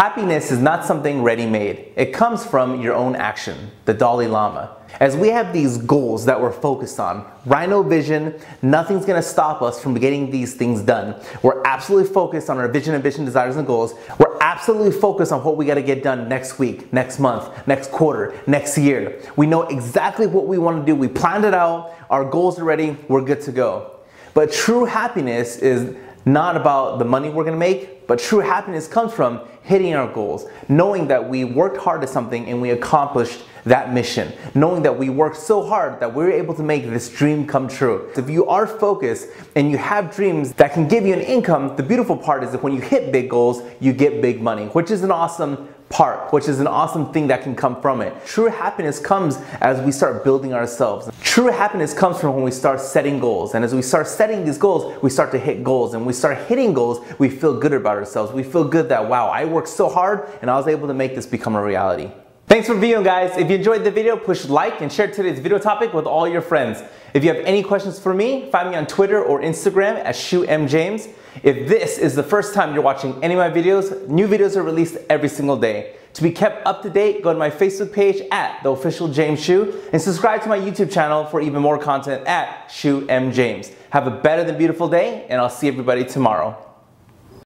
Happiness is not something ready-made. It comes from your own action, the Dalai Lama. As we have these goals that we're focused on, Rhino Vision, nothing's gonna stop us from getting these things done. We're absolutely focused on our vision, ambition, desires, and goals. We're absolutely focused on what we gotta get done next week, next month, next quarter, next year. We know exactly what we wanna do. We planned it out, our goals are ready, we're good to go. But true happiness is not about the money we're gonna make, but true happiness comes from hitting our goals, knowing that we worked hard at something and we accomplished that mission, knowing that we worked so hard that we're able to make this dream come true. If you are focused and you have dreams that can give you an income, the beautiful part is that when you hit big goals, you get big money, which is an awesome part, which is an awesome thing that can come from it. True happiness comes as we start building ourselves. True happiness comes from when we start setting goals. And as we start setting these goals, we start to hit goals. And when we start hitting goals, we feel good about ourselves. We feel good that, wow, I worked so hard and I was able to make this become a reality. Thanks for viewing, guys. If you enjoyed the video, push like and share today's video topic with all your friends. If you have any questions for me, find me on Twitter or Instagram at ShoeMJames. If this is the first time you're watching any of my videos, new videos are released every single day. To be kept up to date, go to my Facebook page at The Official James Shoe and subscribe to my YouTube channel for even more content at ShoeMJames. Have a better than beautiful day, and I'll see everybody tomorrow.